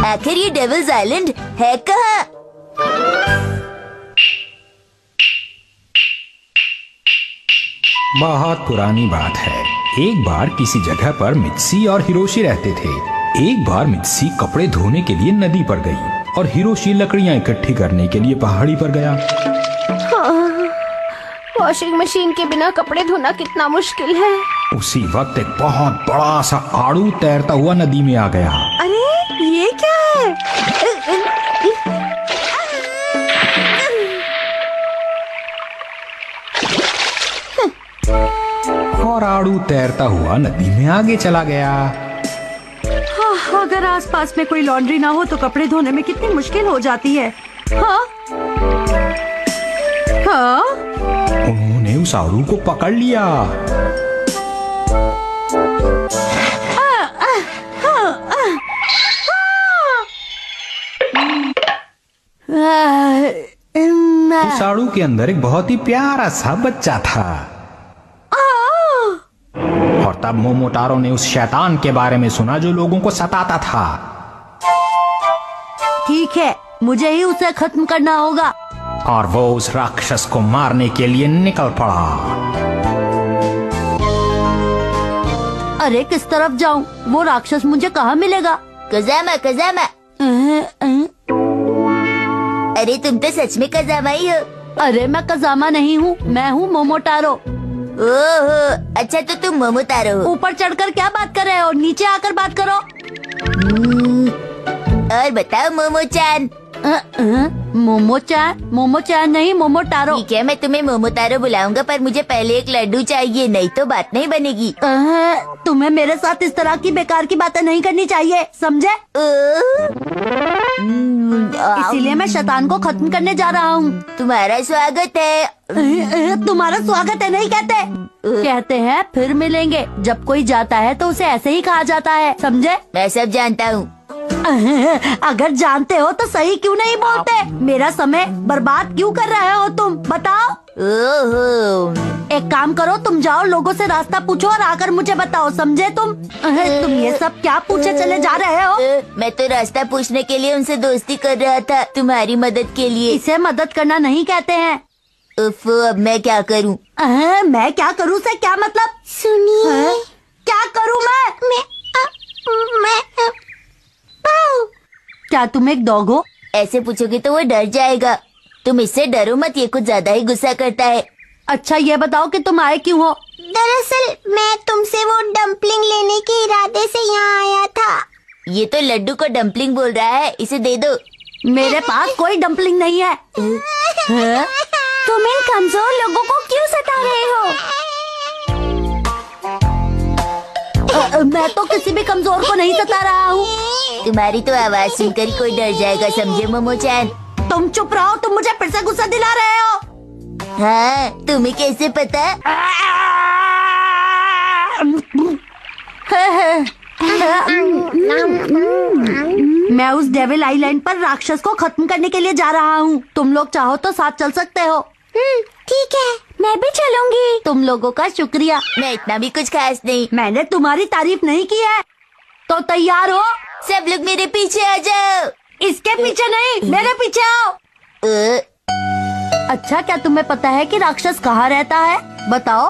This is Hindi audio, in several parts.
आखिर ये डेविल्स आइलैंड है कहाँ? बहुत पुरानी बात है। एक बार किसी जगह पर मित्सी और हिरोशी रहते थे। एक बार मित्सी कपड़े धोने के लिए नदी पर गई और हिरोशी लकड़ियां इकट्ठी करने के लिए पहाड़ी पर गया। वॉशिंग मशीन के बिना कपड़े धोना कितना मुश्किल है। उसी वक्त एक बहुत बड़ा सा आड़ू तैरता हुआ नदी में आ गया। अरे ये क्या है? और आड़ू तैरता हुआ नदी में आगे चला गया। हाँ, अगर आसपास में कोई लॉन्ड्री ना हो तो कपड़े धोने में कितनी मुश्किल हो जाती है। हाँ? हाँ? उन्होंने उस आड़ू को पकड़ लिया। उस आड़ू के अंदर एक बहुत ही प्यारा सा बच्चा था। और तब मोमोटारो ने उस शैतान के बारे में सुना जो लोगों को सताता था। ठीक है, मुझे ही उसे खत्म करना होगा। और वो उस राक्षस को मारने के लिए निकल पड़ा। अरे किस तरफ जाऊं? वो राक्षस मुझे कहाँ मिलेगा? Kazama Kazama. अरे तुम तो सच में कज़ामा ही हो। अरे मैं कज़ामा नहीं हूँ, मैं हूँ मोमोटारो। ओहो, अच्छा तो तुम मोमोटारो हो। ऊपर चढ़कर क्या बात कर रहे हो? नीचे आकर बात करो। और बताओ मोमो-चान। मोमो-चान? मोमो-चान नहीं, मोमोटारो। ठीक है, मैं तुम्हें मोमोटारो बुलाऊंगा, पर मुझे पहले एक लड्डू चाहिए, नहीं तो बात नहीं बनेगी। तुम्हें मेरे साथ इस तरह की बेकार की बातें नहीं करनी चाहिए, समझे? इसीलिए मैं शैतान को खत्म करने जा रहा हूँ। तुम्हारा स्वागत है। तुम्हारा स्वागत है नहीं कहते। कहते हैं फिर मिलेंगे। जब कोई जाता है तो उसे ऐसे ही कहा जाता है, समझे? मैं सब जानता हूँ। अगर जानते हो तो सही क्यों नहीं बोलते? मेरा समय बर्बाद क्यों कर रहे हो तुम? बताओ। ओहो। एक काम करो, तुम जाओ, लोगों से रास्ता पूछो और आकर मुझे बताओ, समझे? तुम ये सब क्या पूछे चले जा रहे हो? मैं तो रास्ता पूछने के लिए उनसे दोस्ती कर रहा था, तुम्हारी मदद के लिए। इसे मदद करना नहीं कहते हैं। अब मैं क्या करूं? मैं क्या करूं से क्या मतलब? सुनिए। क्या करूं मैं? क्या तुम एक डॉग हो? ऐसे पूछोगे तो वो डर जाएगा। तुम इससे डरो मत, ये कुछ ज्यादा ही गुस्सा करता है। अच्छा ये बताओ कि तुम आए क्यों हो? दरअसल मैं तुमसे वो डम्पलिंग लेने के इरादे से यहाँ आया था। ये तो लड्डू को डम्पलिंग बोल रहा है, इसे दे दो। मेरे पास कोई डम्पलिंग नहीं है। तुम इन कमजोर लोगों को क्यों सता रहे हो? मैं तो किसी भी कमजोर को नहीं सता रहा हूँ। तुम्हारी तो आवाज सुनकर कोई डर जाएगा, समझे मोमो-चान? तुम चुप रहो, तुम मुझे फिर से गुस्सा दिला रहे हो। हाँ, तुम्हें कैसे पता? मैं उस डेविल आइलैंड पर राक्षस को खत्म करने के लिए जा रहा हूँ। तुम लोग चाहो तो साथ चल सकते हो। ठीक है, मैं भी चलूंगी। तुम लोगों का शुक्रिया। मैं इतना भी कुछ खास नहीं। मैंने तुम्हारी तारीफ नहीं की है। तो तैयार हो? सब लोग मेरे पीछे आ जाओ। इसके पीछे नहीं, मेरे पीछे आओ। अच्छा, क्या तुम्हें पता है कि राक्षस कहाँ रहता है? बताओ।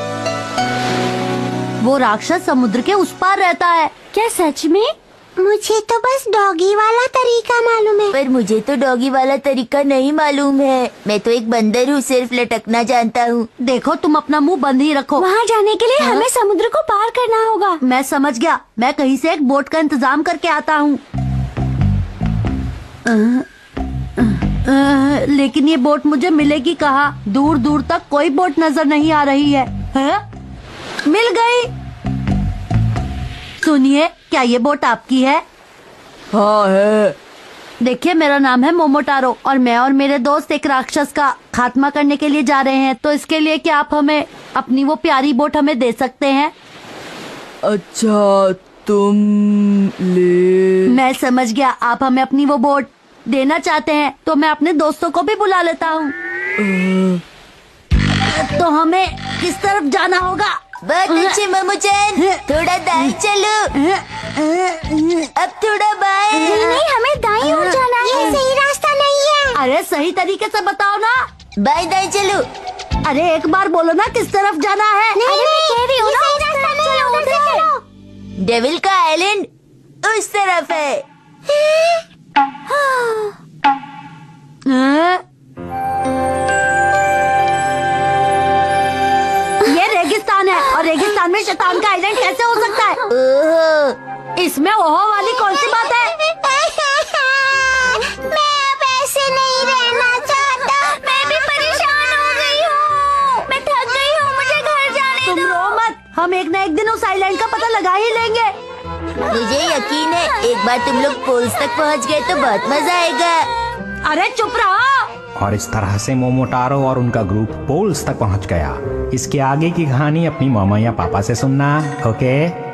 वो राक्षस समुद्र के उस पार रहता है। क्या सच में? मुझे तो बस डॉगी वाला तरीका मालूम है। पर मुझे तो डॉगी वाला तरीका नहीं मालूम है। मैं तो एक बंदर हूँ, सिर्फ लटकना जानता हूँ। देखो, तुम अपना मुंह बंद ही रखो। वहाँ जाने के लिए हमें समुद्र को पार करना होगा। मैं समझ गया, मैं कहीं से एक बोट का इंतजाम करके आता हूँ। लेकिन ये बोट मुझे मिलेगी कहाँ? दूर दूर तक कोई बोट नजर नहीं आ रही है। मिल गई। सुनिए, क्या ये बोट आपकी है? हाँ है। देखिए, मेरा नाम है मोमोटारो और मैं और मेरे दोस्त एक राक्षस का खात्मा करने के लिए जा रहे हैं। तो इसके लिए क्या आप हमें अपनी वो प्यारी बोट हमें दे सकते हैं? अच्छा, तुम ले। मैं समझ गया, आप हमें अपनी वो बोट देना चाहते हैं। तो मैं अपने दोस्तों को भी बुला लेता हूँ। तो हमें किस तरफ जाना होगा? बहुत अच्छे मोमो-चान, थोड़ा दाएं चलो। अब थोड़ा बाएं। नहीं, अरे सही तरीके से बताओ ना। बाय दाई चलो। अरे एक बार बोलो ना किस तरफ जाना है। डेविल का आइलैंड उस तरफ है। ये रेगिस्तान है और रेगिस्तान में शैतान का आइलैंड कैसे हो सकता है? ओहो, इसमें ओहो वाली कौन सी बात है? मैं अब ऐसे नहीं रहना चाहता। मैं भी परेशान हो गई हूँ। मैं थक गई हूँ, मुझे घर जाने तुम दो। रो मत, हम एक न एक दिन उस आइलैंड का पता लगा ही लेंगे। मुझे यकीन है एक बार तुम लोग पोल्स तक पहुंच गए तो बहुत मजा आएगा। अरे चुप रहो। और इस तरह से मोमोटारो और उनका ग्रुप पोल्स तक पहुंच गया। इसके आगे की कहानी अपनी मामा या पापा से सुनना, ओके?